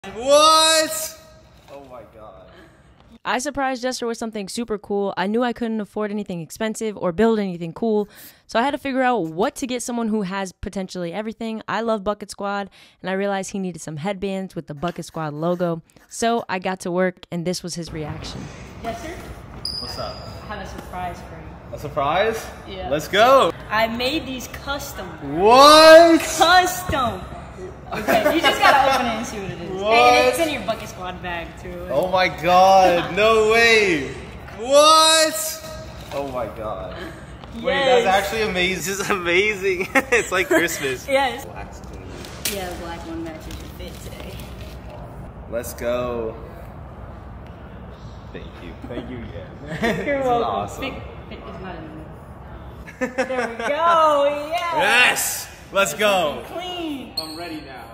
What? Oh my god. I surprised Jester with something super cool. I knew I couldn't afford anything expensive or build anything cool, so I had to figure out what to get someone who has potentially everything. I love Bucket Squad, and I realized he needed some headbands with the Bucket Squad logo. So I got to work, and this was his reaction. Jester? What's up? I have a surprise for you. A surprise? Yeah. Let's go. I made these custom. What? Custom! Okay, you just gotta open it and see what it is. What? And it's in your Bucket Squad bag too. Oh my god, no way. What? Oh my god. Yes. Wait, that's actually amazing. This is amazing. It's like Christmas. Yes. Black skin. Yeah, the black one matches your fit today. Let's go. Thank you. Thank you again. You're This welcome. is awesome. Fit is not in there. There we go, yeah. Yes! Let's go. Clean. I'm ready now.